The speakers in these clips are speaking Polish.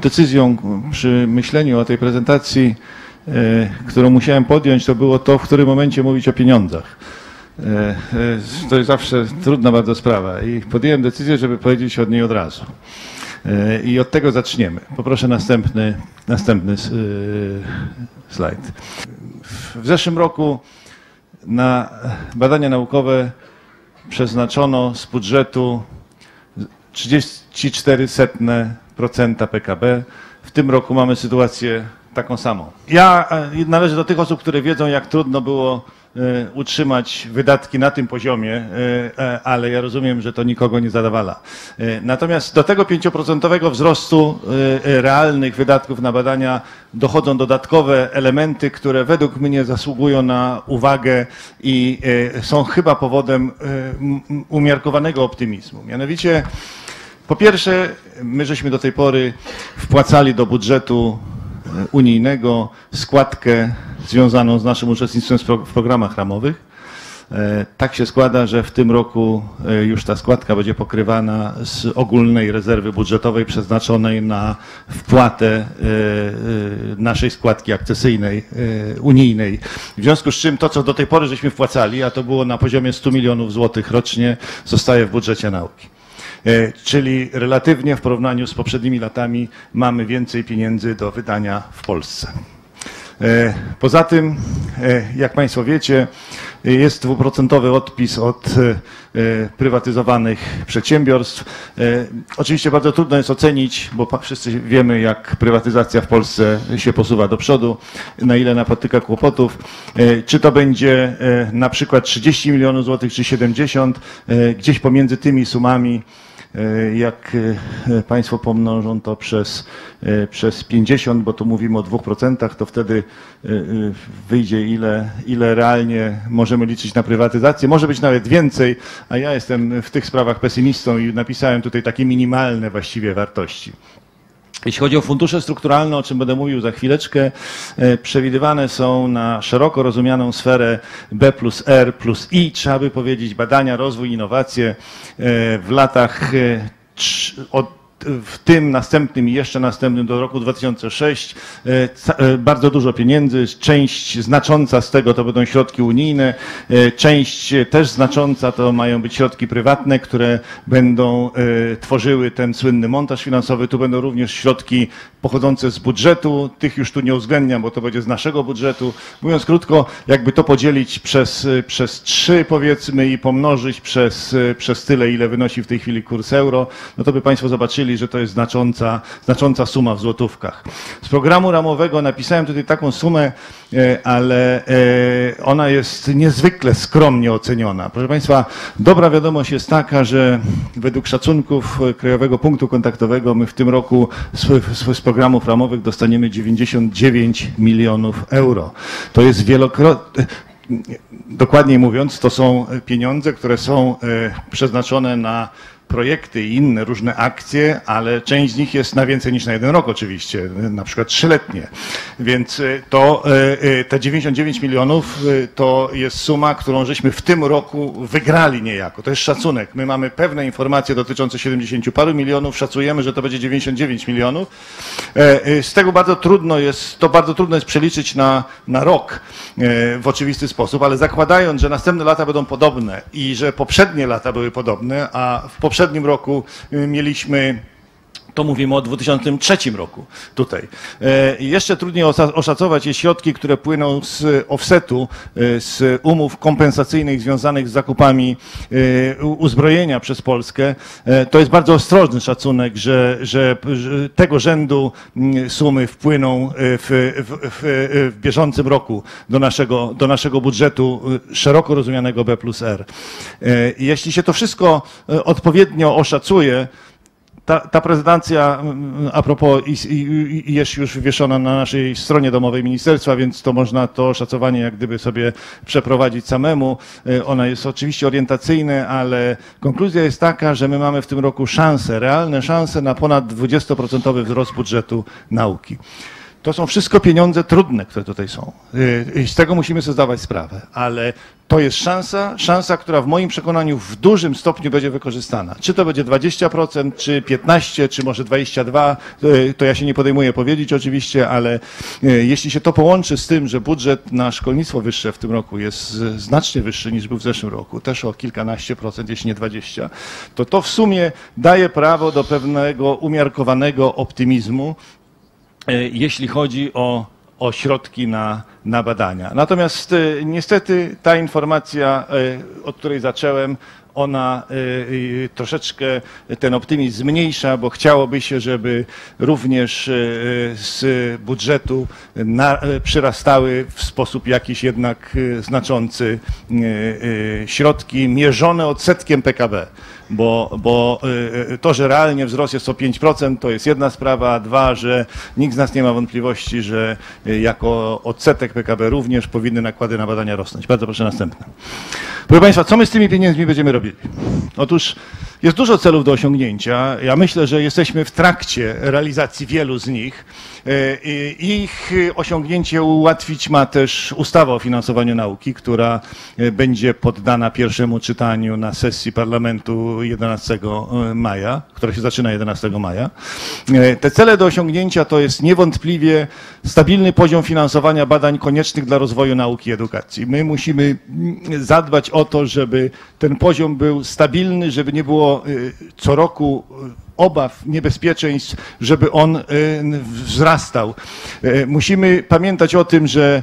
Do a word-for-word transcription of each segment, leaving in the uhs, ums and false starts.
decyzją przy myśleniu o tej prezentacji, którą musiałem podjąć, to było to, w którym momencie mówić o pieniądzach. To jest zawsze trudna bardzo sprawa i podjąłem decyzję, żeby powiedzieć od niej od razu. I od tego zaczniemy. Poproszę następny, następny slajd. W zeszłym roku na badania naukowe przeznaczono z budżetu trzydzieści cztery procent P K B. W tym roku mamy sytuację taką samą. Ja należę do tych osób, które wiedzą, jak trudno było utrzymać wydatki na tym poziomie, ale ja rozumiem, że to nikogo nie zadowala. Natomiast do tego pięcioprocentowego wzrostu realnych wydatków na badania dochodzą dodatkowe elementy, które według mnie zasługują na uwagę i są chyba powodem umiarkowanego optymizmu. Mianowicie, po pierwsze, my żeśmy do tej pory wpłacali do budżetu unijnego składkę związaną z naszym uczestnictwem w programach ramowych. Tak się składa, że w tym roku już ta składka będzie pokrywana z ogólnej rezerwy budżetowej przeznaczonej na wpłatę naszej składki akcesyjnej unijnej. W związku z czym to, co do tej pory żeśmy wpłacali, a to było na poziomie stu milionów złotych rocznie, zostaje w budżecie nauki. Czyli relatywnie w porównaniu z poprzednimi latami mamy więcej pieniędzy do wydania w Polsce. Poza tym, jak Państwo wiecie, jest dwuprocentowy odpis od prywatyzowanych przedsiębiorstw. Oczywiście bardzo trudno jest ocenić, bo wszyscy wiemy, jak prywatyzacja w Polsce się posuwa do przodu, na ile napotyka kłopotów. Czy to będzie na przykład trzydzieści milionów złotych, czy siedemdziesiąt, gdzieś pomiędzy tymi sumami, jak Państwo pomnożą to przez, przez pięćdziesiąt, bo tu mówimy o dwóch procentach, to wtedy wyjdzie, ile, ile realnie możemy liczyć na prywatyzację. Może być nawet więcej, a ja jestem w tych sprawach pesymistą i napisałem tutaj takie minimalne właściwie wartości. Jeśli chodzi o fundusze strukturalne, o czym będę mówił za chwileczkę, przewidywane są na szeroko rozumianą sferę B plus R plus I, trzeba by powiedzieć badania, rozwój, innowacje w latach od w tym następnym i jeszcze następnym do roku dwa tysiące szóstego bardzo dużo pieniędzy, część znacząca z tego to będą środki unijne, część też znacząca to mają być środki prywatne, które będą tworzyły ten słynny montaż finansowy. Tu będą również środki pochodzące z budżetu, tych już tu nie uwzględniam, bo to będzie z naszego budżetu. Mówiąc krótko, jakby to podzielić przez, przez trzy powiedzmy i pomnożyć przez, przez tyle, ile wynosi w tej chwili kurs euro, no to by Państwo zobaczyli, że to jest znacząca, znacząca suma w złotówkach. Z programu ramowego napisałem tutaj taką sumę, ale ona jest niezwykle skromnie oceniona. Proszę Państwa, dobra wiadomość jest taka, że według szacunków Krajowego Punktu Kontaktowego my w tym roku z, z programów ramowych dostaniemy dziewięćdziesiąt dziewięć milionów euro. To jest wielokrotnie, dokładniej mówiąc, to są pieniądze, które są przeznaczone na projekty i inne różne akcje, ale część z nich jest na więcej niż na jeden rok oczywiście, na przykład trzyletnie. Więc to te dziewięćdziesiąt dziewięć milionów to jest suma, którą żeśmy w tym roku wygrali niejako. To jest szacunek. My mamy pewne informacje dotyczące siedemdziesięciu paru milionów, szacujemy, że to będzie dziewięćdziesiąt dziewięć milionów. Z tego bardzo trudno jest, to bardzo trudno jest przeliczyć na, na rok w oczywisty sposób, ale zakładając, że następne lata będą podobne i że poprzednie lata były podobne, a w poprzednim W poprzednim roku mieliśmy, to mówimy o dwa tysiące trzecim roku tutaj. Jeszcze trudniej oszacować jest środki, które płyną z offsetu, z umów kompensacyjnych związanych z zakupami uzbrojenia przez Polskę. To jest bardzo ostrożny szacunek, że, że, że tego rzędu sumy wpłyną w, w, w bieżącym roku do naszego, do naszego budżetu szeroko rozumianego B plus R. Jeśli się to wszystko odpowiednio oszacuje, Ta, ta prezentacja, a propos, jest już wywieszona na naszej stronie domowej ministerstwa, więc to można to szacowanie jak gdyby sobie przeprowadzić samemu. Ona jest oczywiście orientacyjna, ale konkluzja jest taka, że my mamy w tym roku szanse, realne szanse na ponad dwudziestoprocentowy wzrost budżetu nauki. To są wszystko pieniądze trudne, które tutaj są. I z tego musimy sobie zdawać sprawę, ale to jest szansa, szansa, która w moim przekonaniu w dużym stopniu będzie wykorzystana. Czy to będzie dwadzieścia procent, czy piętnaście procent, czy może dwadzieścia dwa procent, to ja się nie podejmuję powiedzieć oczywiście, ale jeśli się to połączy z tym, że budżet na szkolnictwo wyższe w tym roku jest znacznie wyższy niż był w zeszłym roku, też o kilkanaście procent, jeśli nie dwadzieścia, to to w sumie daje prawo do pewnego umiarkowanego optymizmu, jeśli chodzi o, o środki na, na badania. Natomiast niestety ta informacja, od której zacząłem, ona troszeczkę ten optymizm zmniejsza, bo chciałoby się, żeby również z budżetu na, przyrastały w sposób jakiś jednak znaczący środki mierzone odsetkiem P K B. Bo, bo to, że realnie wzrost jest o pięć procent, to jest jedna sprawa, a dwa, że nikt z nas nie ma wątpliwości, że jako odsetek P K B również powinny nakłady na badania rosnąć. Bardzo proszę następne. Proszę Państwa, co my z tymi pieniędzmi będziemy robili? Otóż jest dużo celów do osiągnięcia. Ja myślę, że jesteśmy w trakcie realizacji wielu z nich. Ich osiągnięcie ułatwić ma też ustawa o finansowaniu nauki, która będzie poddana pierwszemu czytaniu na sesji parlamentu jedenastego maja, która się zaczyna jedenastego maja. Te cele do osiągnięcia to jest niewątpliwie stabilny poziom finansowania badań koniecznych dla rozwoju nauki i edukacji. My musimy zadbać o to, żeby ten poziom był stabilny, żeby nie było co roku obaw, niebezpieczeństw, żeby on wzrastał. Musimy pamiętać o tym, że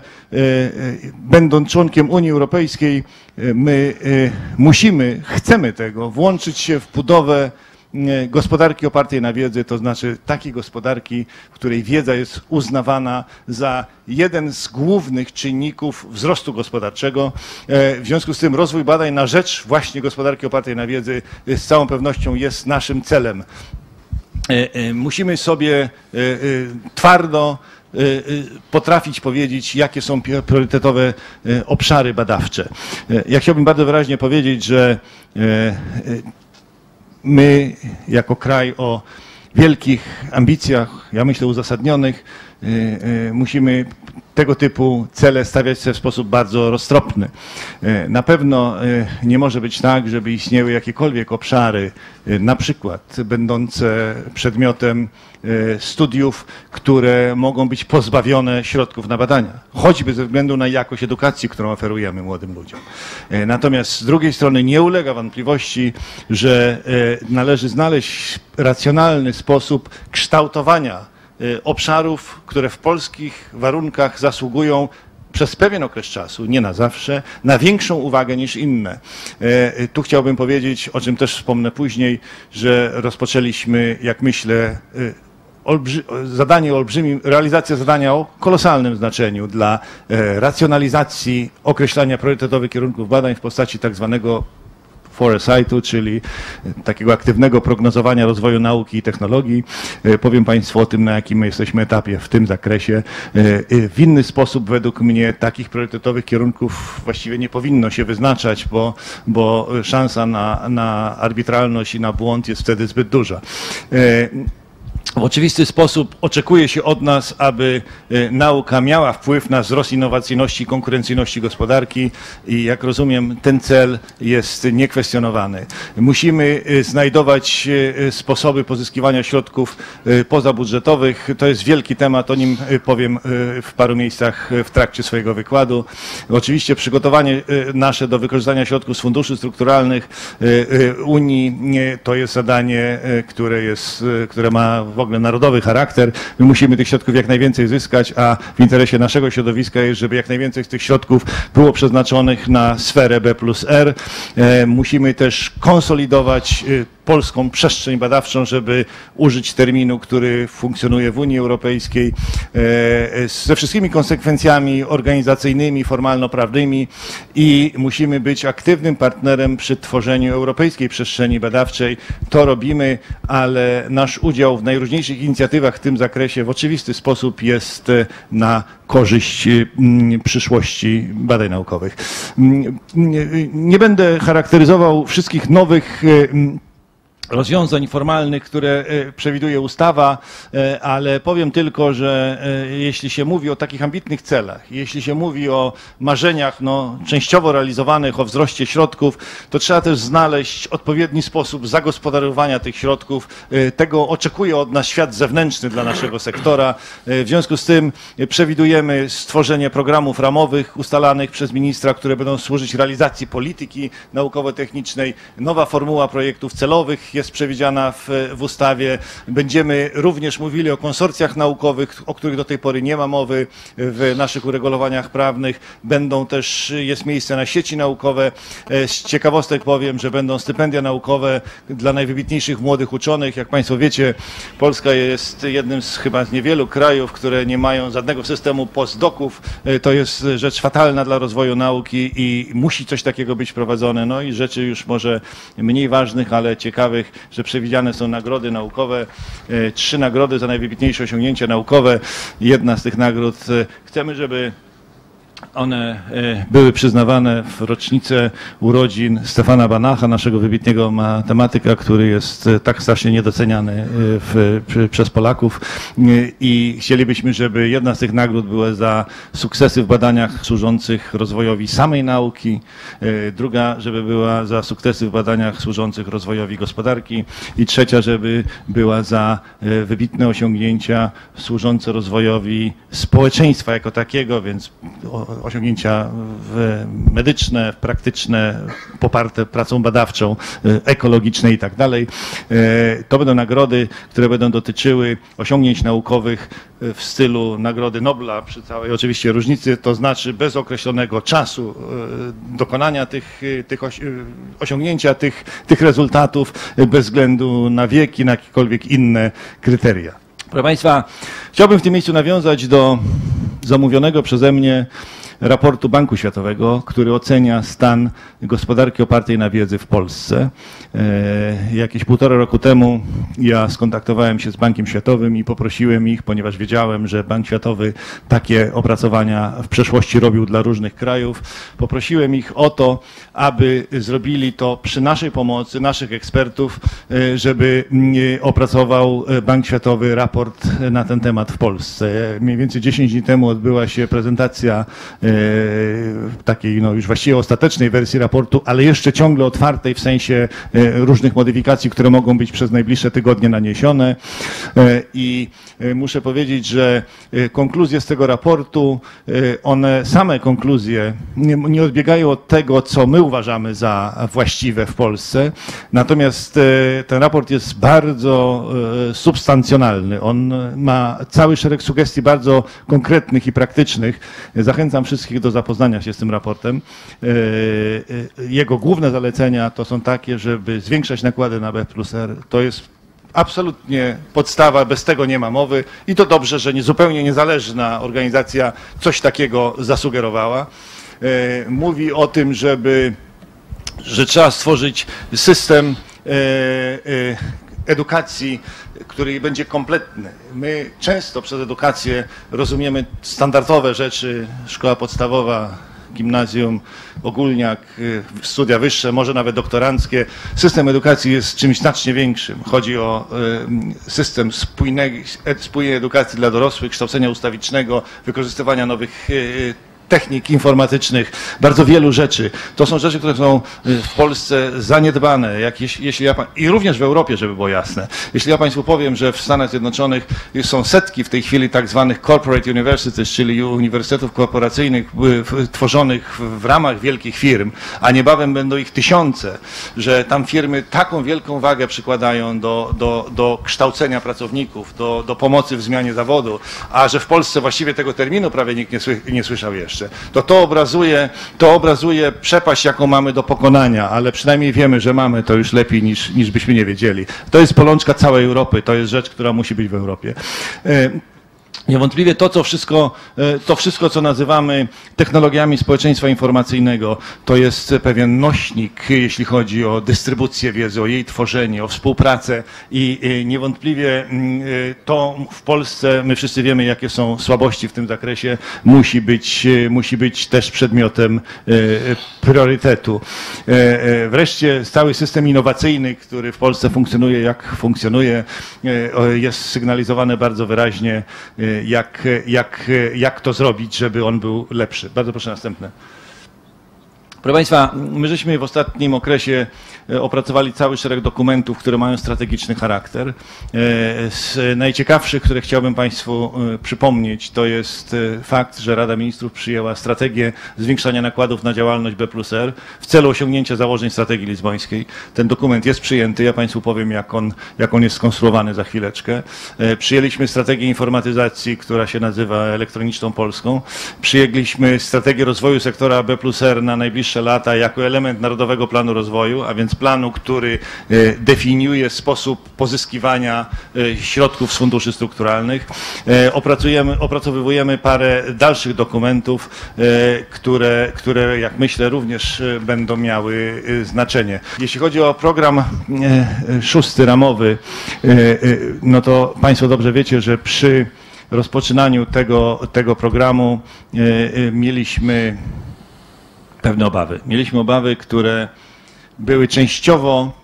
będąc członkiem Unii Europejskiej, my musimy, chcemy tego, włączyć się w budowę gospodarki opartej na wiedzy, to znaczy takiej gospodarki, w której wiedza jest uznawana za jeden z głównych czynników wzrostu gospodarczego. W związku z tym rozwój badań na rzecz właśnie gospodarki opartej na wiedzy z całą pewnością jest naszym celem. Musimy sobie twardo potrafić powiedzieć, jakie są priorytetowe obszary badawcze. Ja chciałbym bardzo wyraźnie powiedzieć, że my jako kraj o wielkich ambicjach, ja myślę uzasadnionych, musimy tego typu cele stawiać sobie w sposób bardzo roztropny. Na pewno nie może być tak, żeby istniały jakiekolwiek obszary, na przykład będące przedmiotem studiów, które mogą być pozbawione środków na badania, choćby ze względu na jakość edukacji, którą oferujemy młodym ludziom. Natomiast z drugiej strony nie ulega wątpliwości, że należy znaleźć racjonalny sposób kształtowania obszarów, które w polskich warunkach zasługują przez pewien okres czasu, nie na zawsze, na większą uwagę niż inne. Tu chciałbym powiedzieć, o czym też wspomnę później, że rozpoczęliśmy, jak myślę, olbrzy zadanie olbrzymim, realizację zadania o kolosalnym znaczeniu dla racjonalizacji określania priorytetowych kierunków badań w postaci tak zwanego foresightu, czyli takiego aktywnego prognozowania rozwoju nauki i technologii. Powiem Państwu o tym, na jakim my jesteśmy etapie w tym zakresie. W inny sposób według mnie takich priorytetowych kierunków właściwie nie powinno się wyznaczać, bo, bo szansa na, na arbitralność i na błąd jest wtedy zbyt duża. W oczywisty sposób oczekuje się od nas, aby nauka miała wpływ na wzrost innowacyjności i konkurencyjności gospodarki i jak rozumiem, ten cel jest niekwestionowany. Musimy znajdować sposoby pozyskiwania środków pozabudżetowych. To jest wielki temat, o nim powiem w paru miejscach w trakcie swojego wykładu. Oczywiście przygotowanie nasze do wykorzystania środków z funduszy strukturalnych Unii to jest zadanie, które jest, które ma w ogóle narodowy charakter. My musimy tych środków jak najwięcej zyskać, a w interesie naszego środowiska jest, żeby jak najwięcej z tych środków było przeznaczonych na sferę B plus R. Musimy też konsolidować polską przestrzeń badawczą, żeby użyć terminu, który funkcjonuje w Unii Europejskiej, ze wszystkimi konsekwencjami organizacyjnymi, formalno-prawnymi i musimy być aktywnym partnerem przy tworzeniu europejskiej przestrzeni badawczej. To robimy, ale nasz udział w najróżniejszych inicjatywach w tym zakresie w oczywisty sposób jest na korzyść przyszłości badań naukowych. Nie będę charakteryzował wszystkich nowych rozwiązań formalnych, które przewiduje ustawa, ale powiem tylko, że jeśli się mówi o takich ambitnych celach, jeśli się mówi o marzeniach no, częściowo realizowanych, o wzroście środków, to trzeba też znaleźć odpowiedni sposób zagospodarowania tych środków. Tego oczekuje od nas świat zewnętrzny dla naszego sektora. W związku z tym przewidujemy stworzenie programów ramowych ustalanych przez ministra, które będą służyć realizacji polityki naukowo-technicznej. Nowa formuła projektów celowych jest przewidziana w, w ustawie. Będziemy również mówili o konsorcjach naukowych, o których do tej pory nie ma mowy w naszych uregulowaniach prawnych. Będą też, jest miejsce na sieci naukowe. Z ciekawostek powiem, że będą stypendia naukowe dla najwybitniejszych młodych uczonych. Jak Państwo wiecie, Polska jest jednym z chyba z niewielu krajów, które nie mają żadnego systemu postdoków. To jest rzecz fatalna dla rozwoju nauki i musi coś takiego być prowadzone. No i rzeczy już może mniej ważnych, ale ciekawych, że przewidziane są nagrody naukowe, trzy nagrody za najwybitniejsze osiągnięcia naukowe. Jedna z tych nagród, chcemy, żeby one były przyznawane w rocznicę urodzin Stefana Banacha, naszego wybitnego matematyka, który jest tak strasznie niedoceniany w, przez Polaków i chcielibyśmy, żeby jedna z tych nagród była za sukcesy w badaniach służących rozwojowi samej nauki, druga, żeby była za sukcesy w badaniach służących rozwojowi gospodarki i trzecia, żeby była za wybitne osiągnięcia służące rozwojowi społeczeństwa jako takiego, więc osiągnięcia medyczne, praktyczne, poparte pracą badawczą, ekologiczne i tak dalej. To będą nagrody, które będą dotyczyły osiągnięć naukowych w stylu Nagrody Nobla, przy całej oczywiście różnicy, to znaczy bez określonego czasu dokonania tych, tych osiągnięcia tych, tych rezultatów, bez względu na wiek i na jakiekolwiek inne kryteria. Proszę Państwa, chciałbym w tym miejscu nawiązać do zamówionego przeze mnie raportu Banku Światowego, który ocenia stan gospodarki opartej na wiedzy w Polsce. Jakieś półtora roku temu ja skontaktowałem się z Bankiem Światowym i poprosiłem ich, ponieważ wiedziałem, że Bank Światowy takie opracowania w przeszłości robił dla różnych krajów, poprosiłem ich o to, aby zrobili to przy naszej pomocy, naszych ekspertów, żeby opracował Bank Światowy raport na ten temat w Polsce. Mniej więcej dziesięć dni temu odbyła się prezentacja takiej no już właściwie ostatecznej wersji raportu, ale jeszcze ciągle otwartej w sensie różnych modyfikacji, które mogą być przez najbliższe tygodnie naniesione. I muszę powiedzieć, że konkluzje z tego raportu, one same konkluzje nie, nie odbiegają od tego, co my uważamy za właściwe w Polsce. Natomiast ten raport jest bardzo substancjonalny. On ma cały szereg sugestii bardzo konkretnych i praktycznych. Zachęcam wszystkich do zapoznania się z tym raportem. Jego główne zalecenia to są takie, żeby zwiększać nakłady na B plus R. To jest absolutnie podstawa, bez tego nie ma mowy i to dobrze, że nie, zupełnie niezależna organizacja coś takiego zasugerowała. Mówi o tym, żeby, że trzeba stworzyć system edukacji, który będzie kompletny. My często przez edukację rozumiemy standardowe rzeczy, szkoła podstawowa, gimnazjum, ogólniak, studia wyższe, może nawet doktoranckie. System edukacji jest czymś znacznie większym. Chodzi o system spójnej, spójnej edukacji dla dorosłych, kształcenia ustawicznego, wykorzystywania nowych technik informatycznych, bardzo wielu rzeczy. To są rzeczy, które są w Polsce zaniedbane, jak jeśli, jeśli ja, i również w Europie, żeby było jasne. Jeśli ja Państwu powiem, że w Stanach Zjednoczonych są setki w tej chwili tak zwanych corporate universities, czyli uniwersytetów korporacyjnych tworzonych w ramach wielkich firm, a niebawem będą ich tysiące, że tam firmy taką wielką wagę przykładają do, do, do kształcenia pracowników, do, do pomocy w zmianie zawodu, a że w Polsce właściwie tego terminu prawie nikt nie, sły, nie słyszał jeszcze. To to obrazuje, to obrazuje przepaść, jaką mamy do pokonania, ale przynajmniej wiemy, że mamy to już lepiej niż, niż byśmy nie wiedzieli. To jest bolączka całej Europy, to jest rzecz, która musi być w Europie. Niewątpliwie to, co wszystko, to wszystko, co nazywamy technologiami społeczeństwa informacyjnego, to jest pewien nośnik, jeśli chodzi o dystrybucję wiedzy, o jej tworzenie, o współpracę i niewątpliwie to w Polsce, my wszyscy wiemy, jakie są słabości w tym zakresie, musi być, musi być też przedmiotem priorytetu. Wreszcie cały system innowacyjny, który w Polsce funkcjonuje, jak funkcjonuje, jest sygnalizowany bardzo wyraźnie, Jak, jak, jak to zrobić, żeby on był lepszy. Bardzo proszę następne. Proszę Państwa, my żeśmy w ostatnim okresie opracowali cały szereg dokumentów, które mają strategiczny charakter. Z najciekawszych, które chciałbym Państwu przypomnieć, to jest fakt, że Rada Ministrów przyjęła strategię zwiększania nakładów na działalność B plus R w celu osiągnięcia założeń strategii lizbońskiej. Ten dokument jest przyjęty, ja Państwu powiem, jak on, jak on jest skonstruowany za chwileczkę. Przyjęliśmy strategię informatyzacji, która się nazywa Elektroniczną Polską. Przyjęliśmy strategię rozwoju sektora B plus R na najbliższe lata jako element Narodowego Planu Rozwoju, a więc planu, który definiuje sposób pozyskiwania środków z funduszy strukturalnych. Opracujemy, opracowujemy parę dalszych dokumentów, które, które, jak myślę, również będą miały znaczenie. Jeśli chodzi o program szósty ramowy, no to Państwo dobrze wiecie, że przy rozpoczynaniu tego, tego programu mieliśmy pewne obawy. Mieliśmy obawy, które były częściowo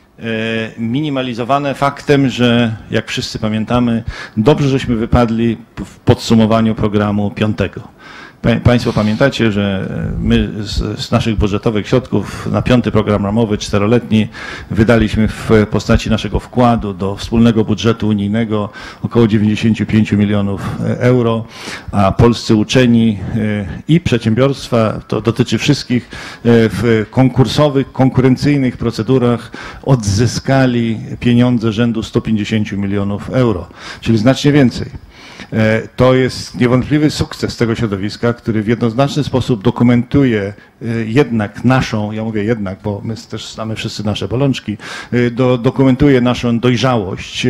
minimalizowane faktem, że jak wszyscy pamiętamy, dobrze żeśmy wypadli w podsumowaniu programu piątego. Państwo pamiętacie, że my z, z naszych budżetowych środków na piąty program ramowy, czteroletni, wydaliśmy w postaci naszego wkładu do wspólnego budżetu unijnego około dziewięćdziesiąt pięć milionów euro, a polscy uczeni i przedsiębiorstwa, to dotyczy wszystkich, w konkursowych, konkurencyjnych procedurach odzyskali pieniądze rzędu sto pięćdziesiąt milionów euro, czyli znacznie więcej. To jest niewątpliwy sukces tego środowiska, który w jednoznaczny sposób dokumentuje jednak naszą, ja mówię jednak, bo my też znamy wszyscy nasze bolączki, do, dokumentuje naszą dojrzałość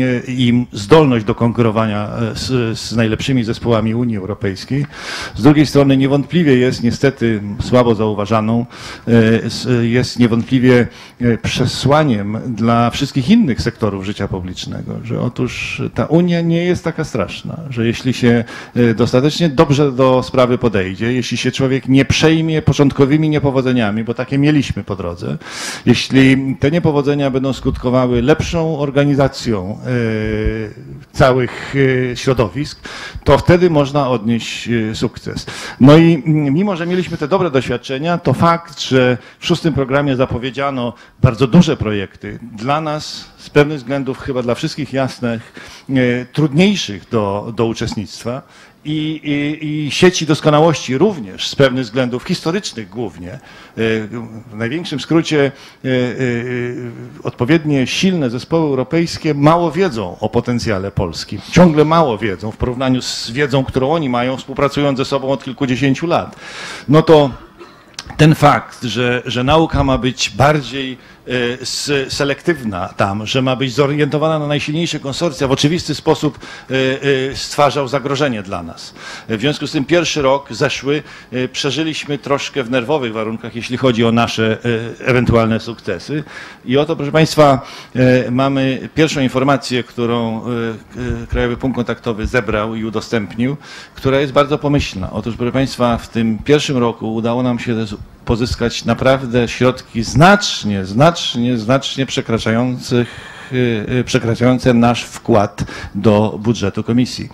i zdolność do konkurowania z, z najlepszymi zespołami Unii Europejskiej. Z drugiej strony niewątpliwie jest niestety słabo zauważaną, jest niewątpliwie przesłaniem dla wszystkich innych sektorów życia publicznego, że otóż ta Unia nie jest taka straszna, że jeśli się dostatecznie dobrze do sprawy podejdzie, jeśli się człowiek nie przejmie początkowymi niepowodzeniami, bo takie mieliśmy po drodze, jeśli te niepowodzenia będą skutkowały lepszą organizacją całych środowisk, to wtedy można odnieść sukces. No i mimo, że mieliśmy te dobre doświadczenia, to fakt, że w szóstym programie zapowiedziano bardzo duże projekty, dla nas z pewnych względów chyba dla wszystkich jasnych, trudniejszych do, do uczestnictwa i, i, i sieci doskonałości również z pewnych względów historycznych głównie. W największym skrócie odpowiednie silne zespoły europejskie mało wiedzą o potencjale Polski. Ciągle mało wiedzą w porównaniu z wiedzą, którą oni mają, współpracując ze sobą od kilkudziesięciu lat. No to ten fakt, że, że nauka ma być bardziej selektywna tam, że ma być zorientowana na najsilniejsze konsorcja, w oczywisty sposób stwarzał zagrożenie dla nas. W związku z tym pierwszy rok zeszły przeżyliśmy troszkę w nerwowych warunkach, jeśli chodzi o nasze ewentualne sukcesy. I oto, proszę Państwa, mamy pierwszą informację, którą Krajowy Punkt Kontaktowy zebrał i udostępnił, która jest bardzo pomyślna. Otóż, proszę Państwa, w tym pierwszym roku udało nam się pozyskać naprawdę środki znacznie, znacznie, znacznie przekraczających przekraczające nasz wkład do budżetu komisji.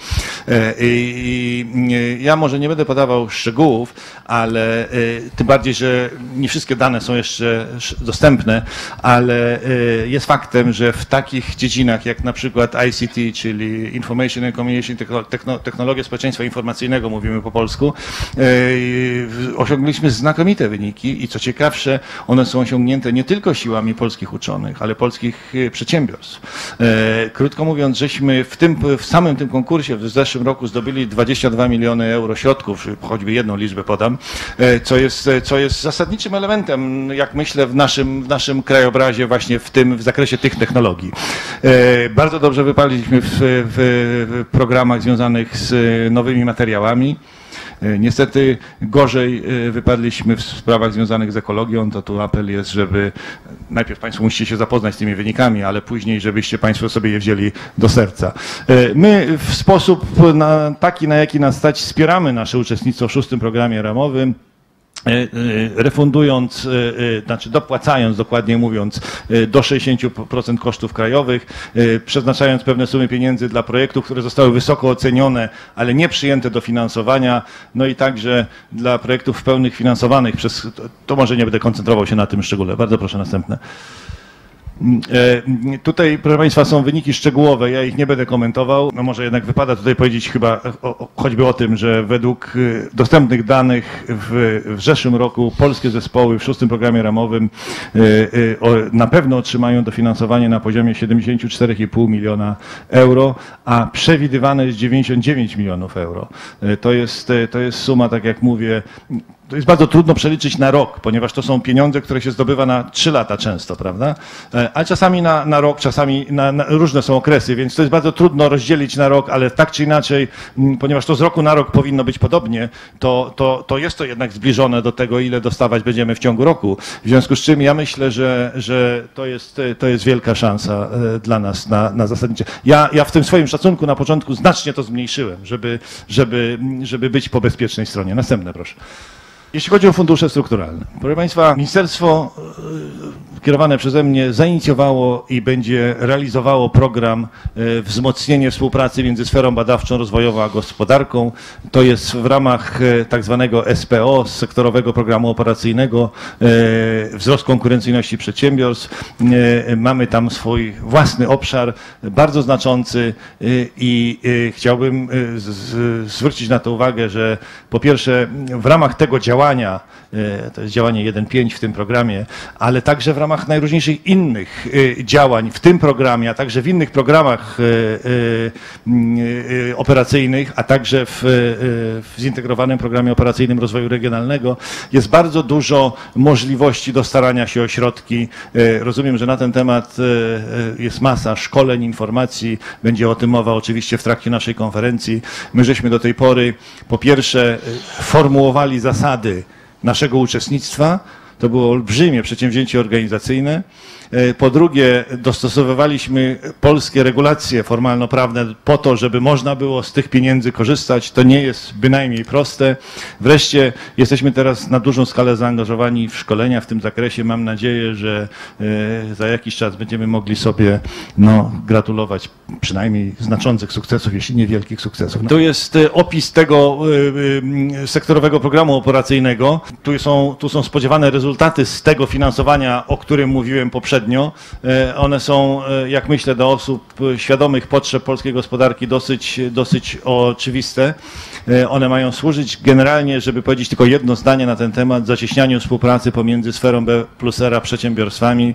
I ja może nie będę podawał szczegółów, ale tym bardziej, że nie wszystkie dane są jeszcze dostępne, ale jest faktem, że w takich dziedzinach jak na przykład I C T, czyli Information and Communication Technologia Społeczeństwa Informacyjnego, mówimy po polsku, osiągnęliśmy znakomite wyniki i co ciekawsze, one są osiągnięte nie tylko siłami polskich uczonych, ale polskich przedsiębiorstw. przedsiębiorstw. Krótko mówiąc, żeśmy w, tym, w samym tym konkursie w zeszłym roku zdobyli dwadzieścia dwa miliony euro środków, choćby jedną liczbę podam, co jest, co jest zasadniczym elementem, jak myślę, w naszym, w naszym krajobrazie właśnie w tym, w zakresie tych technologii. Bardzo dobrze wypaliliśmy w, w programach związanych z nowymi materiałami. Niestety gorzej wypadliśmy w sprawach związanych z ekologią, to tu apel jest, żeby najpierw Państwo musicie się zapoznać z tymi wynikami, ale później, żebyście Państwo sobie je wzięli do serca. My w sposób na, taki, na jaki nas stać, wspieramy nasze uczestnictwo w szóstym programie ramowym, refundując, znaczy dopłacając, dokładnie mówiąc, do sześćdziesięciu procent kosztów krajowych, przeznaczając pewne sumy pieniędzy dla projektów, które zostały wysoko ocenione, ale nie przyjęte do finansowania, no i także dla projektów w pełnych finansowanych przez, to może nie będę koncentrował się na tym szczególe. Bardzo proszę następne. Tutaj, proszę Państwa, są wyniki szczegółowe, ja ich nie będę komentował. No może jednak wypada tutaj powiedzieć chyba o, choćby o tym, że według dostępnych danych w, w zeszłym roku polskie zespoły w szóstym programie ramowym na pewno otrzymają dofinansowanie na poziomie siedemdziesiąt cztery i pół miliona euro, a przewidywane jest dziewięćdziesiąt dziewięć milionów euro. To jest, to jest suma, tak jak mówię, to jest bardzo trudno przeliczyć na rok, ponieważ to są pieniądze, które się zdobywa na trzy lata często, prawda? A czasami na, na rok, czasami na, na różne są okresy, więc to jest bardzo trudno rozdzielić na rok, ale tak czy inaczej, ponieważ to z roku na rok powinno być podobnie, to, to, to jest to jednak zbliżone do tego, ile dostawać będziemy w ciągu roku. W związku z czym ja myślę, że, że to, jest, to jest wielka szansa dla nas na, na zasadnicze. Ja, ja w tym swoim szacunku na początku znacznie to zmniejszyłem, żeby, żeby, żeby być po bezpiecznej stronie. Następne, proszę. Jeśli chodzi o fundusze strukturalne, proszę Państwa, ministerstwo kierowane przeze mnie zainicjowało i będzie realizowało program wzmocnienie współpracy między sferą badawczą, rozwojową a gospodarką. To jest w ramach tak zwanego S P O, sektorowego programu operacyjnego, wzrost konkurencyjności przedsiębiorstw. Mamy tam swój własny obszar, bardzo znaczący i chciałbym zwrócić na to uwagę, że po pierwsze w ramach tego działania, to jest działanie jeden pięć w tym programie, ale także w ramach najróżniejszych innych działań w tym programie, a także w innych programach operacyjnych, a także w, w zintegrowanym programie operacyjnym rozwoju regionalnego jest bardzo dużo możliwości do starania się o środki. Rozumiem, że na ten temat jest masa szkoleń, informacji, będzie o tym mowa oczywiście w trakcie naszej konferencji. My żeśmy do tej pory po pierwsze formułowali zasady naszego uczestnictwa. To było olbrzymie przedsięwzięcie organizacyjne. Po drugie, dostosowywaliśmy polskie regulacje formalno-prawne po to, żeby można było z tych pieniędzy korzystać. To nie jest bynajmniej proste. Wreszcie jesteśmy teraz na dużą skalę zaangażowani w szkolenia w tym zakresie. Mam nadzieję, że za jakiś czas będziemy mogli sobie no, gratulować przynajmniej znaczących sukcesów, jeśli nie wielkich sukcesów. Tu jest opis tego sektorowego programu operacyjnego. Tu są, tu są spodziewane rezultaty z tego finansowania, o którym mówiłem poprzednio. One są, jak myślę, do osób świadomych potrzeb polskiej gospodarki dosyć, dosyć oczywiste. One mają służyć generalnie, żeby powiedzieć tylko jedno zdanie na ten temat, zacieśnianiu współpracy pomiędzy sferą B plus R a przedsiębiorstwami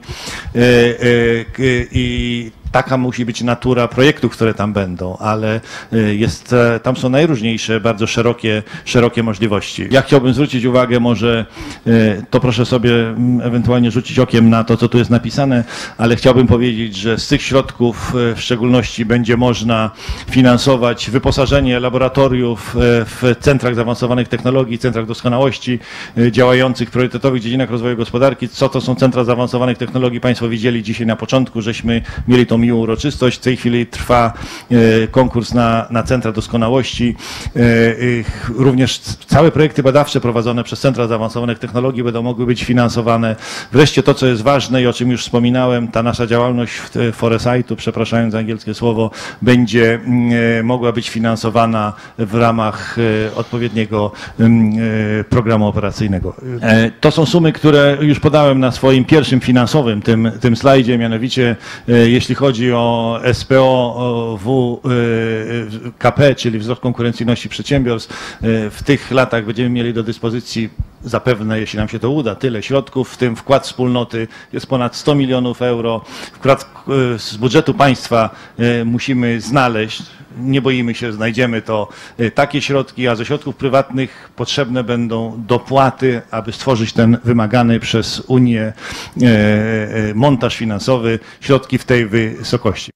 i taka musi być natura projektów, które tam będą, ale jest, tam są najróżniejsze, bardzo szerokie, szerokie możliwości. Ja chciałbym zwrócić uwagę, może to proszę sobie ewentualnie rzucić okiem na to, co tu jest napisane, ale chciałbym powiedzieć, że z tych środków w szczególności będzie można finansować wyposażenie laboratoriów w centrach zaawansowanych technologii, centrach doskonałości działających w priorytetowych dziedzinach rozwoju gospodarki. Co to są centra zaawansowanych technologii? Państwo widzieli dzisiaj na początku, żeśmy mieli tą miłą uroczystość. W tej chwili trwa konkurs na, na centra doskonałości. Również całe projekty badawcze prowadzone przez centra zaawansowanych technologii będą mogły być finansowane. Wreszcie to, co jest ważne i o czym już wspominałem, ta nasza działalność Foresightu, przepraszając za angielskie słowo, będzie mogła być finansowana w ramach odpowiedniego programu operacyjnego. To są sumy, które już podałem na swoim pierwszym finansowym tym, tym slajdzie, mianowicie jeśli chodzi o S P O W K P, czyli wzrost konkurencyjności przedsiębiorstw, w tych latach będziemy mieli do dyspozycji zapewne, jeśli nam się to uda, tyle środków, w tym wkład wspólnoty jest ponad sto milionów euro. Wkład z budżetu państwa musimy znaleźć. Nie boimy się, znajdziemy to takie środki, a ze środków prywatnych potrzebne będą dopłaty, aby stworzyć ten wymagany przez Unię montaż finansowy, środki w tej wysokości.